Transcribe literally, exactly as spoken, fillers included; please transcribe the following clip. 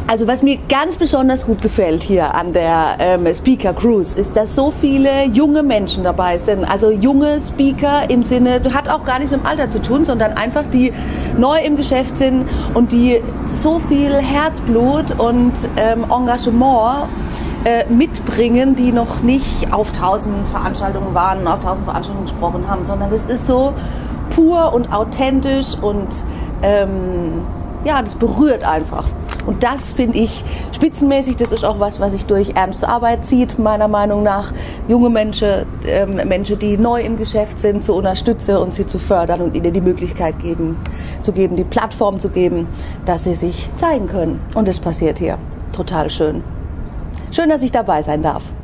Also was mir ganz besonders gut gefällt hier an der ähm, Speaker Cruise, ist, dass so viele junge Menschen dabei sind. Also junge Speaker im Sinne, hat auch gar nicht mit dem Alter zu tun, sondern einfach die neu im Geschäft sind und die so viel Herzblut und ähm, Engagement äh, mitbringen, die noch nicht auf tausend Veranstaltungen waren, auf tausend Veranstaltungen gesprochen haben, sondern das ist so pur und authentisch und ähm, ja, das berührt einfach. Und das finde ich spitzenmäßig. Das ist auch was, was sich durch Ernsts Arbeit zieht, meiner Meinung nach. Junge Menschen, ähm, Menschen, die neu im Geschäft sind, zu unterstützen und sie zu fördern und ihnen die Möglichkeit geben, zu geben, die Plattform zu geben, dass sie sich zeigen können. Und das passiert hier. Total schön. Schön, dass ich dabei sein darf.